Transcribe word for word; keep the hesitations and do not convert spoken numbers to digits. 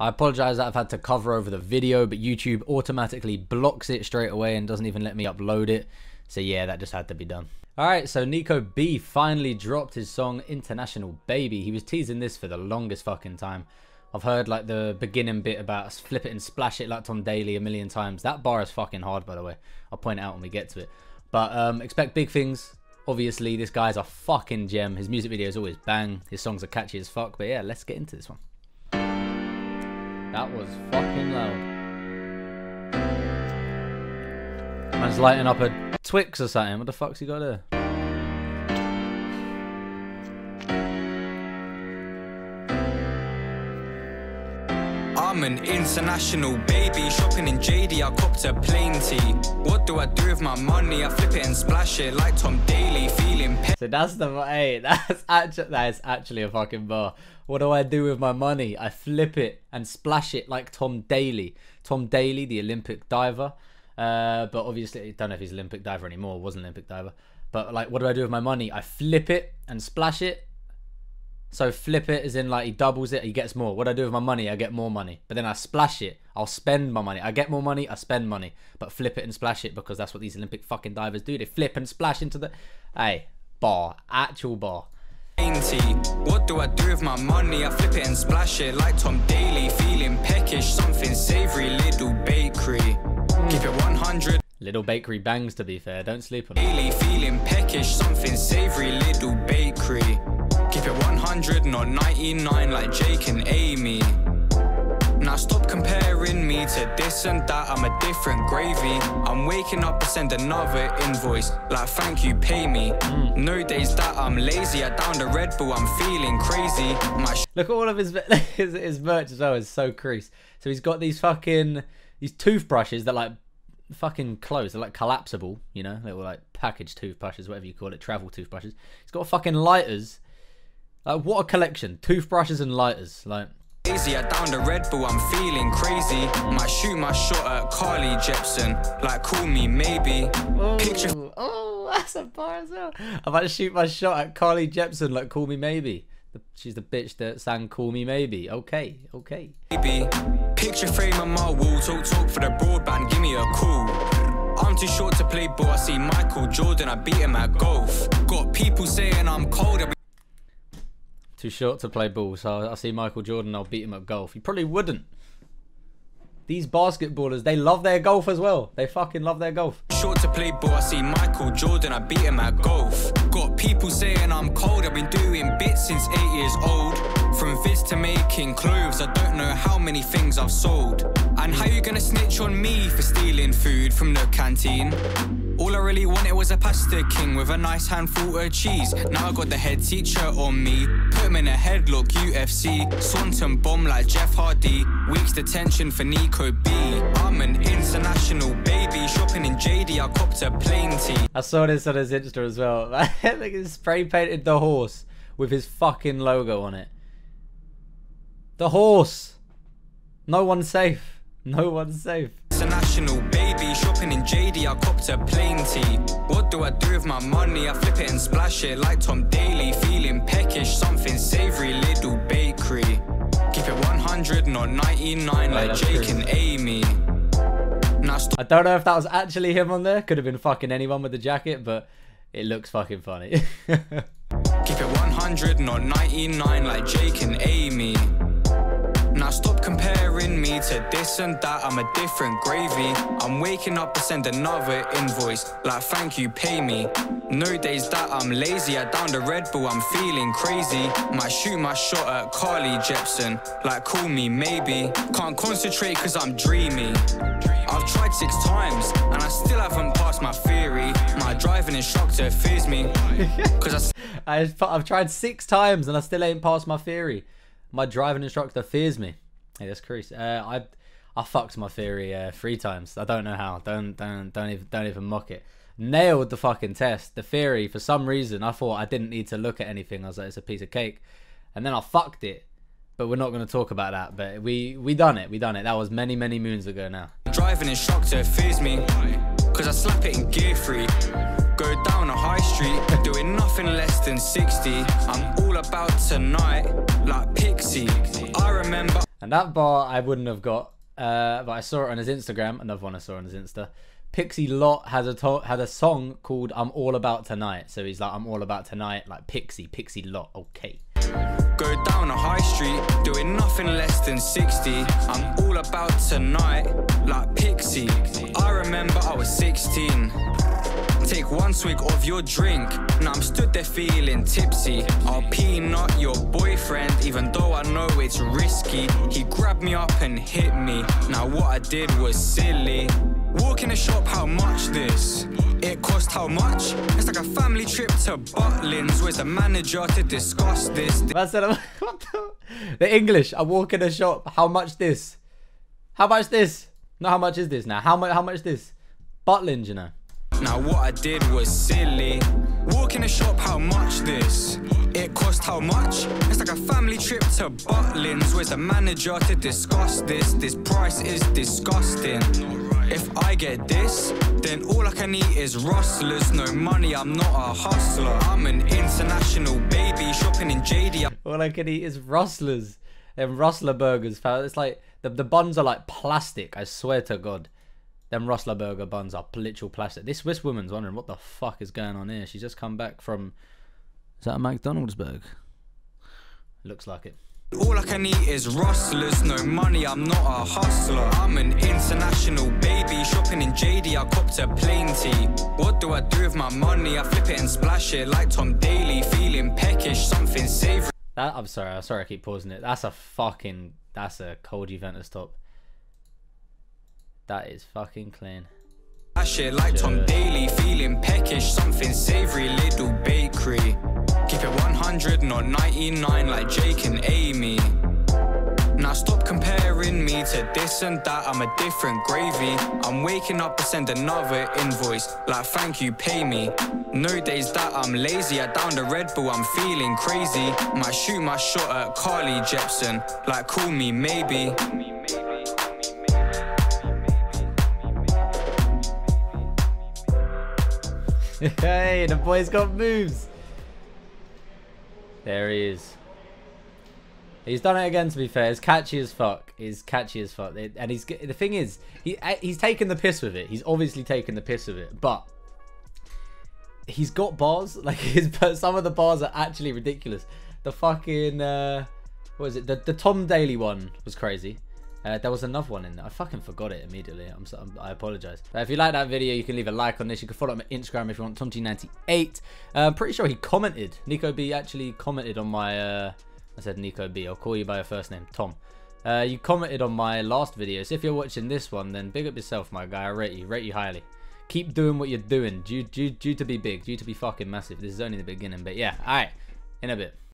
I apologize that I've had to cover over the video, but YouTube automatically blocks it straight away and doesn't even let me upload it. So yeah, that just had to be done. Alright, so Niko B finally dropped his song International Baby. He was teasing this for the longest fucking time. I've heard like the beginning bit about flip it and splash it like Tom Daly a million times. That bar is fucking hard, by the way. I'll point it out when we get to it. But um, expect big things. Obviously, this guy's a fucking gem. His music videos always bang. His songs are catchy as fuck. But yeah, let's get into this one. That was fucking loud. Man's lighting up a Twix or something. What the fuck's he got there? I'm an international baby, shopping in J D, I copped a plenty. What do I do with my money? I flip it and splash it like Tom Daly, feeling pe- So that's the, hey, that's actually, that is actually a fucking bar. What do I do with my money? I flip it and splash it like Tom Daly. Tom Daly, the Olympic diver. Uh, but obviously, I don't know if he's an Olympic diver anymore, was an Olympic diver. But like, what do I do with my money? I flip it and splash it. So flip it as in like he doubles it, he gets more. What do I do with my money? I get more money. But then I splash it, I'll spend my money. I get more money, I spend money. But flip it and splash it because that's what these Olympic fucking divers do. They flip and splash into the... Hey, bar. Actual bar. What do I do with my money? I flip it and splash it like Tom Daly, feeling peckish, something savory, little bakery. Mm. Keep it one hundred. Little bakery bangs, to be fair. Don't sleep on it. Daily, feeling peckish, something savory, little bakery. Keep it one hundred, not ninety-nine like Jake and Amy. Now stop comparing me to this and that, I'm a different gravy. I'm waking up to send another invoice, like thank you, pay me. Mm. No days that I'm lazy, I down the Red Bull, I'm feeling crazy. My Look at all of his, his, his merch as well, is so creased. So he's got these fucking, these toothbrushes that like fucking close, they're like collapsible, you know, little like packaged toothbrushes, whatever you call it, travel toothbrushes. He's got fucking lighters. Like, what a collection. Toothbrushes and lighters. Like, I down the Red Bull, I'm feeling crazy. Might shoot my shot at Carly Jepsen, like call me maybe. Oh, Picture oh, that's a bar as well. I might shoot my shot at Carly Jepsen, like call me maybe. The, she's the bitch that sang Call Me Maybe. Okay, okay. Maybe. Picture frame on my wall, talk talk for the broadband, give me a call. I'm too short to play ball, I see Michael Jordan, I beat him at golf. Got people saying I'm cold. Too short to play ball, so I see Michael Jordan, I'll beat him at golf. He probably wouldn't. These basketballers, they love their golf as well. They fucking love their golf. Short to play ball, I see Michael Jordan, I beat him at golf. Got people saying I'm cold, I've been doing bits since eight years old. From vids to making clothes, I don't know how many things I've sold. And how you gonna snitch on me for stealing food from the canteen? All I really wanted was a pasta king with a nice handful of cheese. Now I got the head teacher on me. Put him in a headlock, U F C. Swanton bomb like Jeff Hardy. Weeks detention for Niko B. I'm an international baby. Shopping in J D, I copped a plenty. I saw this on his Insta as well. Like, he spray painted the horse with his fucking logo on it. The horse. No one's safe. No one's safe. International baby, shopping in J D, I copped a plenty. What do I do with my money? I flip it and splash it like Tom Daly, feeling peckish, something savory, little bakery. Keep it one hundred, not ninety-nine oh, like Jake and Amy. Now I don't know if that was actually him on there. Could have been fucking anyone with the jacket, but it looks fucking funny. Keep it one hundred, not ninety-nine like Jake and Amy. Now stop comparing me to this and that, I'm a different gravy. I'm waking up to send another invoice, like thank you, pay me. No days that I'm lazy, I down the Red Bull, I'm feeling crazy. Might shoot my shot at Carly Jepsen, like call me maybe. Can't concentrate cause I'm dreamy. I've tried six times, and I still haven't passed my theory. My driving instructor fears me. Cause I I've, I've tried six times and I still ain't passed my theory. My driving instructor fears me. Hey, that's crazy. Uh, I I fucked my theory uh, three times. I don't know how. Don't don't don't even don't even mock it. Nailed the fucking test. The theory, for some reason, I thought I didn't need to look at anything. I was like, it's a piece of cake, and then I fucked it. But we're not going to talk about that. But we we done it. We done it. That was many many moons ago now. Driving instructor fears me, cause I slap it in gear free. Go down a high street, doing nothing less than sixty. I'm all about tonight, like Pixie. I remember. And that bar I wouldn't have got, uh, but I saw it on his Instagram. Another one I saw on his Insta. Pixie Lott has a to had a song called "I'm All About Tonight." So he's like, "I'm all about tonight," like Pixie, Pixie Lott. Okay. Go down a high street, doing nothing less than sixty. I'm all about tonight, like Pixie. I remember I was sixteen. Take one swig of your drink, now I'm stood there feeling tipsy. I'll peanut your boyfriend, even though I know it's risky. He grabbed me up and hit me, now what I did was silly. Walk in the shop, how much this? It cost how much? It's like a family trip to Butlins. Where's the manager to discuss this? That's what the, the English. I walk in the shop, how much this? How much this? No, how much is this now? How much? How much this? Butlins, you know. Now what I did was silly. Walk in the shop, how much this? It cost how much? It's like a family trip to Butlins. Where's the manager to discuss this? This price is disgusting. If I get this, then all I can eat is rustlers. No money, I'm not a hustler. I'm an international baby shopping in J D. All I can eat is rustlers. Them rustler burgers, pal. It's like the, the buns are like plastic. I swear to God. Them Rustler burger buns are literal plastic. This Swiss woman's wondering what the fuck is going on here. She's just come back from... Is that a McDonald's burger? Looks like it. All I can eat is rustlers. No money, I'm not a hustler. I'm an international baby shopping in J D. I copped a plain tea. What do I do with my money? I flip it and splash it like Tom Daly. Feeling peckish, something savory. That, I'm sorry, I'm sorry I keep pausing it. That's a fucking... That's a cold Juventus top. That is fucking clean. Shit like Tom Daly, feeling peckish, something savory, little bakery. Keep it one hundred, not ninety-nine, like Jake and Amy. Now stop comparing me to this and that, I'm a different gravy. I'm waking up to send another invoice, like thank you, pay me. No days that I'm lazy, I down the Red Bull, I'm feeling crazy. Might shoot my shot at Carly Jepsen, like call me maybe. Hey, the boy's got moves. There he is. He's done it again, to be fair. It's catchy as fuck. He's catchy as fuck. And he's the thing is, he he's taken the piss with it. He's obviously taken the piss with it, but he's got bars. Like his, some of the bars are actually ridiculous. The fucking uh, what was it? The the Tom Daly one was crazy. Uh, there was another one in there. I fucking forgot it immediately. I'm, so, I'm I apologize. But if you like that video, you can leave a like on this. You can follow me on Instagram if you want. Tom G ninety-eight. Uh, I'm pretty sure he commented. Niko B actually commented on my. Uh, I said Niko B. I'll call you by your first name, Tom. Uh, you commented on my last video. So if you're watching this one, then big up yourself, my guy. I rate you. Rate you highly. Keep doing what you're doing. Due, due, due to be big. Due to be fucking massive. This is only the beginning. But yeah. All right. In a bit.